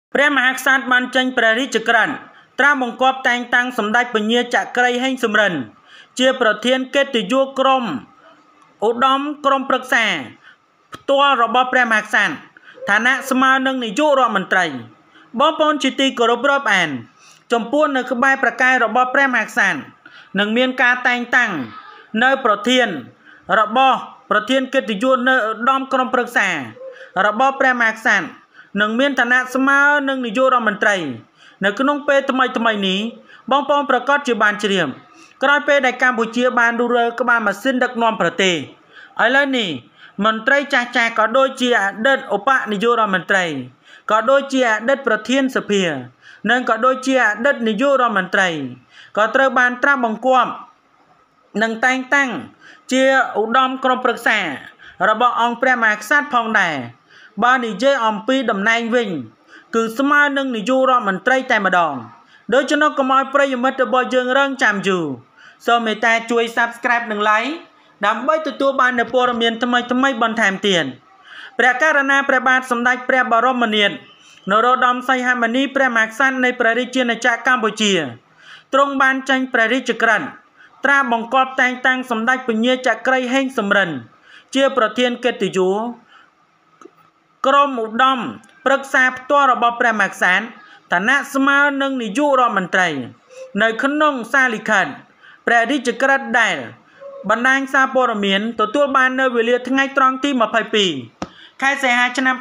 ព្រះមហាក្សត្របានចេញព្រះរាជក្រឹត្យត្រាស់បង្គាប់តែងតាំងសម្ដេចពញាចក្រីហេងសំរិនជាប្រធានកិត្តិយសក្រុមឧត្តមក្រុមប្រឹក្សាផ្ទាល់របស់ព្រះមហាក្សត្រឋានៈស្មើនឹងនាយករដ្ឋមន្ត្រីបងប្អូនជាទីគោរពរាប់អានចំពោះនៅក្បែរប្រកែករបស់ព្រះមហាក្សត្រនឹងមានការតែងតាំងនៅប្រធានរបស់ប្រធានកិត្តិយសនៅឧត្តមក្រុមប្រឹក្សារបស់ព្រះមហាក្សត្រនឹងមានឋានៈស្មើនឹងនាយករដ្ឋមន្ត្រីនៅក្នុងពេលថ្មីនេះបងប្អូនប្រកាសជាបានជ្រាបក្រោយពេលដែលកម្ពុជាបានរុះរើក្បាលម៉ាស៊ីនដឹកនាំប្រទេសឥឡូវនេះមន្ត្រីចាស់ក៏ដូចជាអតីតឧបនាយករដ្ឋមន្ត្រីក៏ដូចជាអតីតប្រធានសភានិងក៏ដូចជាអតីតនាយករដ្ឋមន្ត្រីក៏ត្រូវបានត្រាស់បង្គាប់និងតែងតាំងជាឧត្តមក្រុមប្រឹក្សារបស់អង្គព្រះមហាក្សត្រផងដែរបើនិយាយអំពីតំណែងវិញគឺស្មើនឹងនាយករដ្ឋមន្ត្រីតែម្ដងដូច្នោះកុំឲ្យប្រិយមិត្តរបស់យើងរងចាំយូរសូមមេត្តាជួយ Subscribe និង Like ដើម្បីទទួលបាននូវព័ត៌មានថ្មីបន្ថែមទៀតព្រះករុណាព្រះបាទសម្ដេចព្រះបរមនាថនរោត្តមសីហមុនីព្រះមហាក្សត្រនៃព្រះរាជាណាចក្រកម្ពុជាទ្រង់បានចេញព្រះរាជក្រឹត្យត្រាស់បង្គាប់តែងតាំងសម្ដេចពញាចក្រីហេងសំរិនជាប្រធានកិត្តិយសក្រុមឧត្តមប្រឹក្សាផ្ទាល់របស់ព្រះមហាក្សត្រឋានៈស្មើនឹងនាយករដ្ឋមន្ត្រីនៅក្នុងសារលិខិតព្រះរាជក្រឹត្យដែលបណ្ដាញសារព័ត៌មានទទួលបាននៅវេលាថ្ងៃត្រង់ទី22ខែសីហាឆ្នាំ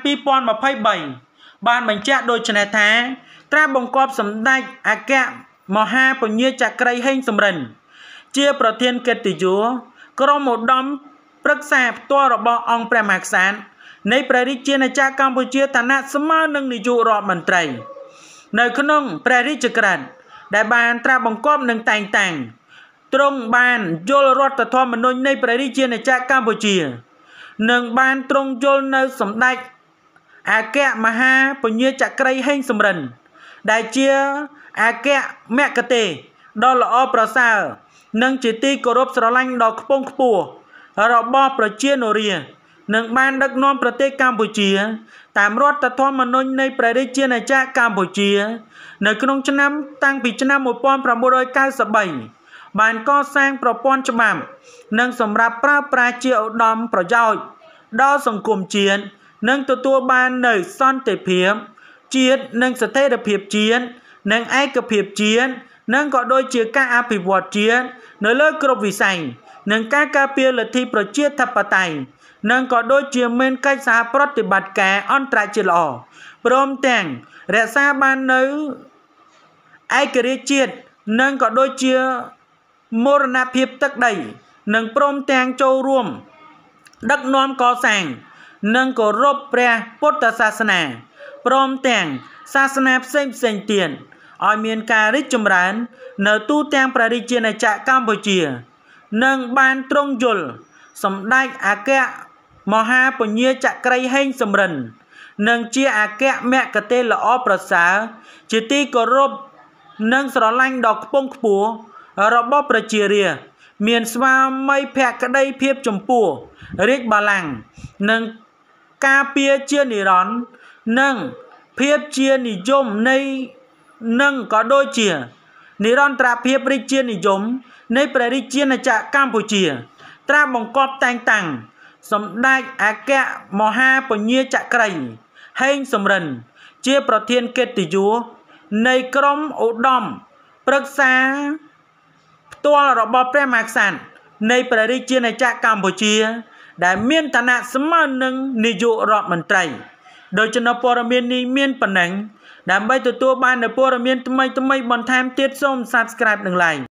2023បានបញ្ជាក់ដូចនេះថាត្រាស់បង្គាប់សម្ដេចអគ្គមហាពញាចក្រីហេងសំរិនជាប្រធានកិត្តិយសក្រុមឧត្តមប្រឹក្សាផ្ទាល់របស់អង្គព្រះមហាក្សត្រនៃព្រះរាជាណាចក្រកម្ពុជាឋានៈស្មើនឹងនាយករដ្ឋមន្ត្រីនៅក្នុងព្រះរាជក្រឹត្យដែលបានត្រាស់បង្គាប់និងតែងតាំងទ្រង់បានយល់រដ្ឋធម្មនុញ្ញនៃព្រះរាជាណាចក្រកម្ពុជានិងបានទ្រង់យល់នៅសម្ដេចអគ្គមហាពញាចក្រីហេងសំរិនដែលជាអគ្គមគ្គុទ្ទេសក៍ដ៏ល្អប្រសើរនិងជាទីគោរពស្រឡាញ់ដ៏ខ្ពង់ខ្ពស់របស់ប្រជានុរាស្ត្រនឹងបានដឹកនាំប្រទេសកម្ពុជាតាមរដ្ឋធម្មនុញ្ញនៃព្រះរាជាណាចក្រកម្ពុជានៅក្នុងឆ្នាំតាំងពីឆ្នាំ1993បានកសាងប្រព័ន្ធច្បាប់និងសម្រាប់ប្រើប្រាស់ជាឧត្តមប្រយោជន៍ដល់សង្គមជាតិនិងទទួលបាននូវសន្តិភាពជាតិនិងស្ថិរភាពជាតិនិងឯកភាពជាតិនិងក៏ដូចជាការអភិវឌ្ឍជាតិនៅលើគ្រប់វិស័យនិងការការពារលទ្ធិប្រជាធិបតេយ្យនិងក៏ដូចជាមានកិច្ចសហប្រតិបត្តិការអន្តរជាតិល្អព្រមទាំងរក្សាបាននៅឯករាជ្យជាតិនិងក៏ដូចជាមរណភាពទឹកដីនិងព្រមទាំងចូលរួមដឹកនាំកសាងនិងគោរពព្រះពុទ្ធសាសនាព្រមទាំងសាសនាផ្សេងទៀតឲ្យមានការរីកចម្រើននៅទូទាំងព្រះរាជាណាចក្រកម្ពុជានិងបានទ្រង់យល់សម្ដេចអគ្គមហាពញាចក្រីហេងសំរិននិងជាអគ្គមគ្គុទ្ទេសក៍ល្អប្រសើរជាទីគោរពនិងស្រឡាញ់ដ៏ខ្ពង់ខ្ពស់របស់ប្រជារាស្ត្រមានស្វាមីភក្តីភាពចំពោះរាជបល្ល័ង្កនិងការពារជានិរន្តរ៍និងភាពជានិយមនៃនិងក៏ដូចជានិរន្តរភាពរាជានិយមនៃព្រះរាជាណាចក្រកម្ពុជាត្រាស់បង្គាប់តែងតាំងសម្ដេចអគ្គមហាពញាចក្រីហេងសំរិនជាប្រធានកិត្តិយសនៃក្រុមឧត្តមប្រឹក្សាផ្ទាល់របស់ព្រះមហាក្សត្រនៃព្រះរាជាណាចក្រកម្ពុជាដែលមានឋានៈស្មើនឹងនាយករដ្ឋមន្ត្រីដោយចំណុចព័ត៌មាននេះមានប៉ុណ្ណឹងដើម្បីទទួលបាននូវព័ត៌មានថ្មីបន្ថែមទៀតសូម Subscribe និង Like